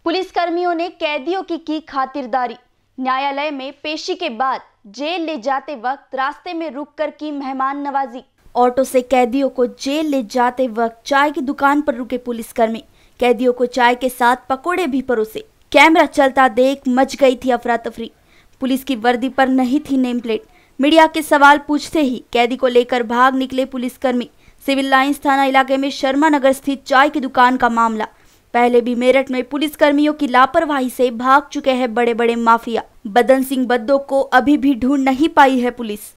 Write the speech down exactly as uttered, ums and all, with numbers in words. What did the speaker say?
पुलिसकर्मियों ने कैदियों की की खातिरदारी। न्यायालय में पेशी के बाद जेल ले जाते वक्त रास्ते में रुककर की मेहमान नवाजी। ऑटो से कैदियों को जेल ले जाते वक्त चाय की दुकान पर रुके पुलिसकर्मी कैदियों को चाय के साथ पकोड़े भी परोसे। कैमरा चलता देख मच गई थी अफरा तफरी। पुलिस की वर्दी पर नहीं थी नेम प्लेट। मीडिया के सवाल पूछते ही कैदी को लेकर भाग निकले पुलिसकर्मी। सिविल लाइंस थाना इलाके में शर्मा नगर स्थित चाय की दुकान का मामला। पहले भी मेरठ में पुलिसकर्मियों की लापरवाही से भाग चुके हैं बड़े बड़े माफिया। बदन सिंह बद्दो को अभी भी ढूंढ नहीं पाई है पुलिस।